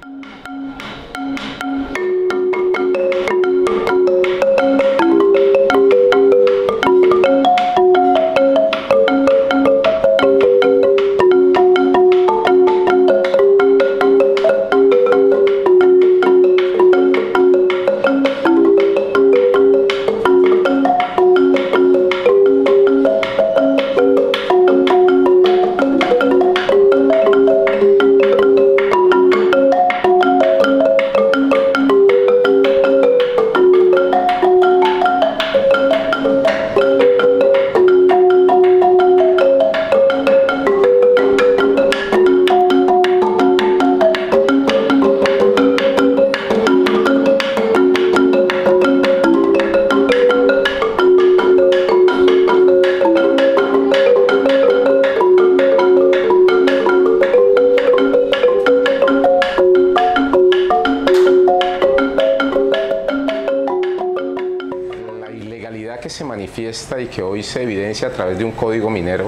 Que se manifiesta y que hoy se evidencia a través de un código minero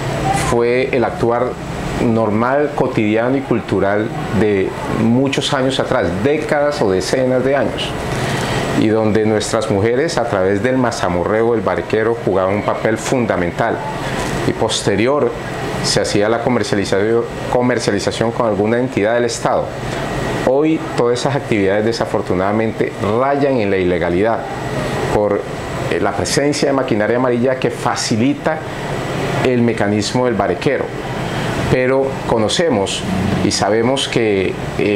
fue el actuar normal, cotidiano y cultural de muchos años atrás, décadas o decenas de años, y donde nuestras mujeres a través del mazamorreo, el barquero, jugaban un papel fundamental, y posterior se hacía la comercialización con alguna entidad del Estado. Hoy todas esas actividades desafortunadamente rayan en la ilegalidad por la presencia de maquinaria amarilla que facilita el mecanismo del barquero. Pero conocemos y sabemos que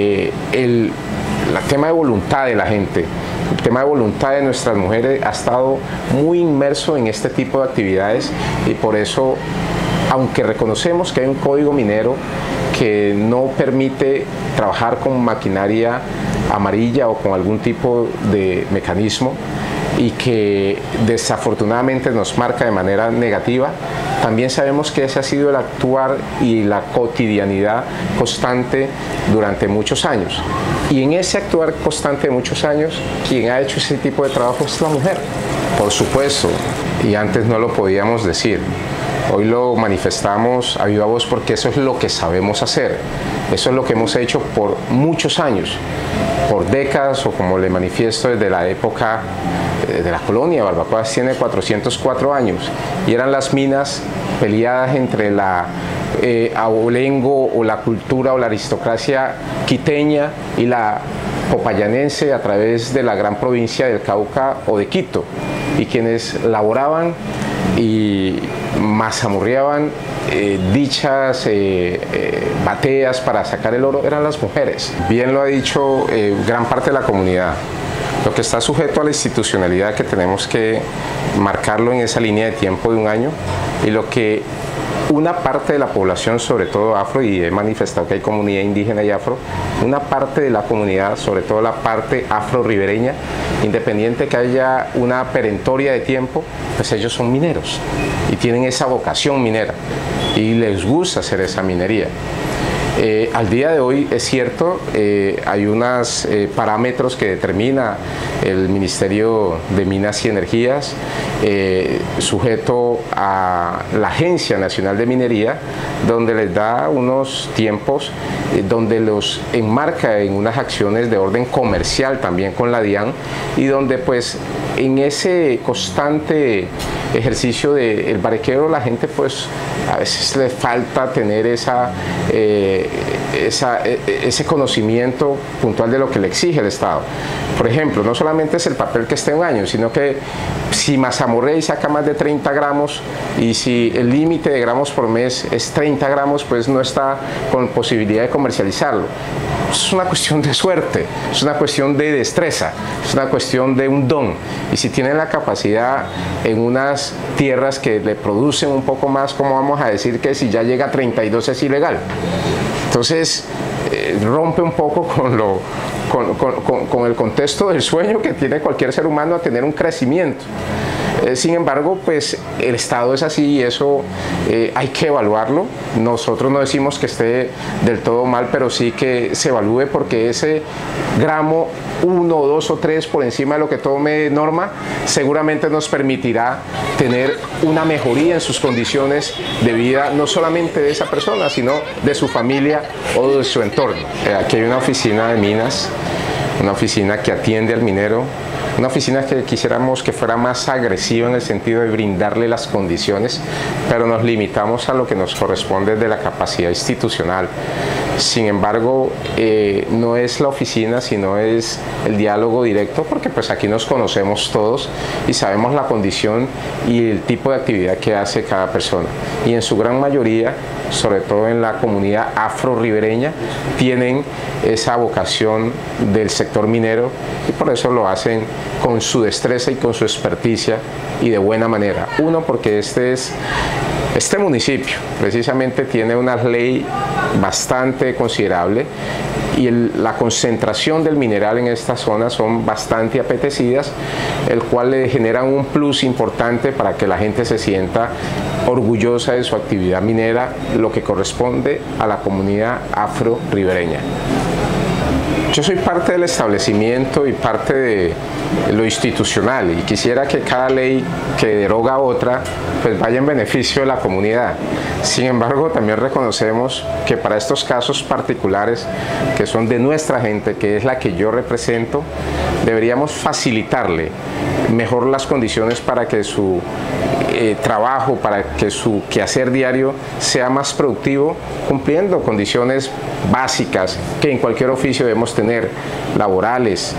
el tema de voluntad de la gente, el tema de voluntad de nuestras mujeres ha estado muy inmerso en este tipo de actividades, y por eso, aunque reconocemos que hay un código minero que no permite trabajar con maquinaria amarilla o con algún tipo de mecanismo, y que desafortunadamente nos marca de manera negativa, también sabemos que ese ha sido el actuar y la cotidianidad constante durante muchos años. Y en ese actuar constante de muchos años, quien ha hecho ese tipo de trabajo es la mujer. Por supuesto, y antes no lo podíamos decir, hoy lo manifestamos a viva voz porque eso es lo que sabemos hacer, eso es lo que hemos hecho por muchos años, por décadas, o como le manifiesto desde la época de la colonia. Barbacoas tiene 404 años y eran las minas peleadas entre la abolengo o la cultura o la aristocracia quiteña y la popayánense a través de la gran provincia del Cauca o de Quito, y quienes laboraban y mazamorreaban dichas bateas para sacar el oro eran las mujeres. Bien lo ha dicho gran parte de la comunidad. Lo que está sujeto a la institucionalidad, que tenemos que marcarlo en esa línea de tiempo de un año, y lo que una parte de la población, sobre todo afro, y he manifestado que hay comunidad indígena y afro, una parte de la comunidad, sobre todo la parte afro-ribereña, independiente que haya una perentoria de tiempo, pues ellos son mineros y tienen esa vocación minera y les gusta hacer esa minería. Al día de hoy es cierto, hay unos parámetros que determina el Ministerio de Minas y Energías, sujeto a la Agencia Nacional de Minería, donde les da unos tiempos, donde los enmarca en unas acciones de orden comercial también con la DIAN, y donde pues en ese constante ejercicio del barquero la gente pues a veces le falta tener ese conocimiento puntual de lo que le exige el Estado. Por ejemplo, no solamente es el papel que esté un año, sino que si mazamorrea y saca más de 30 gramos, y si el límite de gramos por mes es 30 gramos, pues no está con posibilidad de comercializarlo. Es una cuestión de suerte, es una cuestión de destreza, es una cuestión de un don. Y si tienen la capacidad en unas tierras que le producen un poco más, ¿cómo vamos a decir que si ya llega a 32 es ilegal? Entonces rompe un poco con el contexto del sueño que tiene cualquier ser humano a tener un crecimiento. Sin embargo, pues el estado es así y eso hay que evaluarlo. Nosotros no decimos que esté del todo mal, pero sí que se evalúe, porque ese gramo 1, 2 o 3 por encima de lo que tome norma seguramente nos permitirá tener una mejoría en sus condiciones de vida, no solamente de esa persona, sino de su familia o de su entorno. Aquí hay una oficina de minas, una oficina que atiende al minero, una oficina que quisiéramos que fuera más agresiva en el sentido de brindarle las condiciones, pero nos limitamos a lo que nos corresponde de la capacidad institucional. Sin embargo, no es la oficina, sino es el diálogo directo, porque pues aquí nos conocemos todos y sabemos la condición y el tipo de actividad que hace cada persona. Y en su gran mayoría, sobre todo en la comunidad afro-ribereña, tienen esa vocación del sector minero y por eso lo hacen con su destreza y con su experticia y de buena manera. Uno, porque este municipio precisamente tiene una ley bastante considerable y la concentración del mineral en esta zona son bastante apetecidas, el cual le genera un plus importante para que la gente se sienta orgullosa de su actividad minera, lo que corresponde a la comunidad afro-ribereña. Yo soy parte del establecimiento y parte de lo institucional y quisiera que cada ley que deroga otra pues vaya en beneficio de la comunidad. Sin embargo, también reconocemos que para estos casos particulares que son de nuestra gente, que es la que yo represento, deberíamos facilitarle mejor las condiciones para que su trabajo, para que su quehacer diario sea más productivo, cumpliendo condiciones básicas que en cualquier oficio debemos tener, laborales,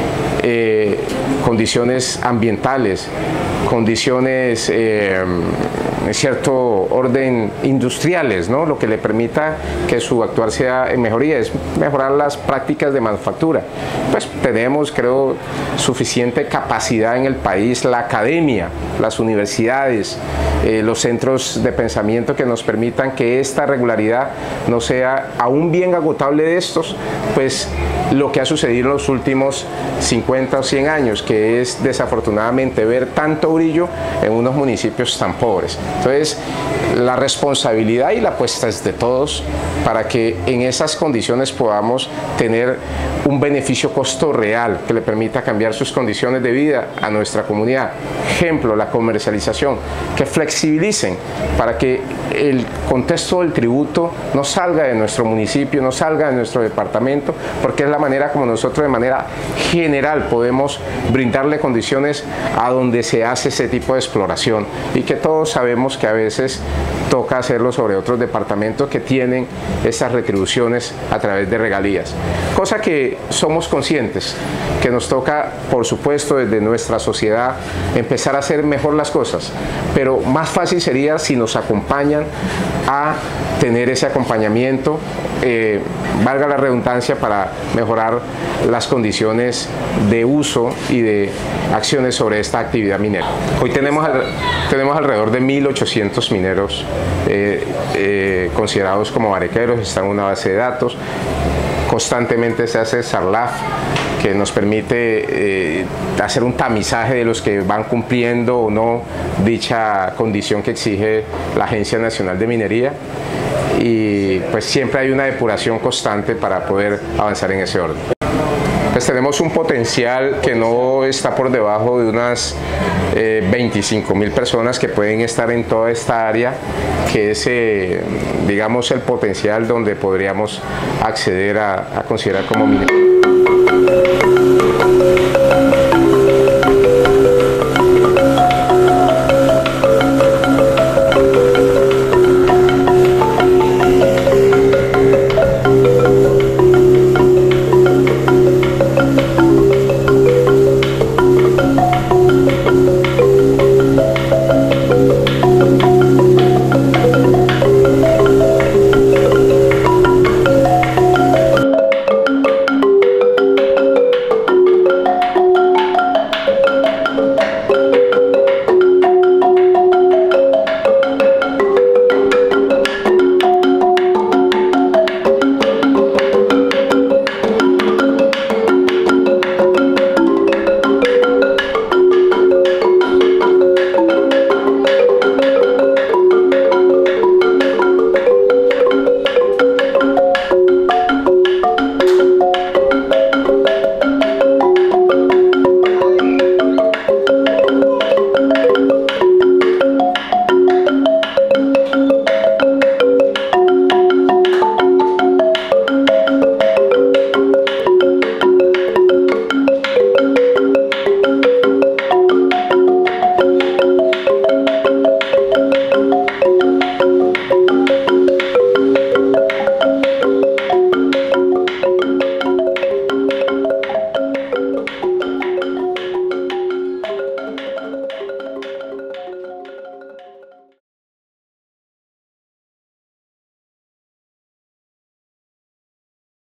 condiciones ambientales, condiciones en cierto orden industriales, ¿no? Lo que le permita que su actuar sea en mejoría, es mejorar las prácticas de manufactura. Pues tenemos, creo, suficiente capacidad en el país, la academia, las universidades, los centros de pensamiento que nos permitan que esta regularidad no sea aún bien agotable de estos, pues lo que ha sucedido en los últimos 50 o 100 años, que es desafortunadamente ver tanto brillo en unos municipios tan pobres. Entonces, la responsabilidad y la apuesta es de todos para que en esas condiciones podamos tener un beneficio costo real que le permita cambiar sus condiciones de vida a nuestra comunidad. Ejemplo, la comercialización, que flexibilicen para que el contexto del tributo no salga de nuestro municipio, no salga de nuestro departamento, porque es la manera como nosotros de manera general podemos brindarle condiciones a donde se hace ese tipo de exploración y que todos sabemos que a veces toca hacerlo sobre otros departamentos que tienen esas retribuciones a través de regalías. Cosa que somos conscientes que nos toca, por supuesto, desde nuestra sociedad empezar a hacer mejor las cosas, pero más fácil sería si nos acompañan a tener ese acompañamiento, valga la redundancia, para mejorar las condiciones de uso y de acciones sobre esta actividad minera. Hoy tenemos alrededor de 1.800 mineros considerados como barequeros, están en una base de datos. Constantemente se hace SARLAF, que nos permite hacer un tamizaje de los que van cumpliendo o no dicha condición que exige la Agencia Nacional de Minería, y pues siempre hay una depuración constante para poder avanzar en ese orden. Pues tenemos un potencial que no está por debajo de unas 25.000 personas que pueden estar en toda esta área, que es, digamos, el potencial donde podríamos acceder a considerar como minero.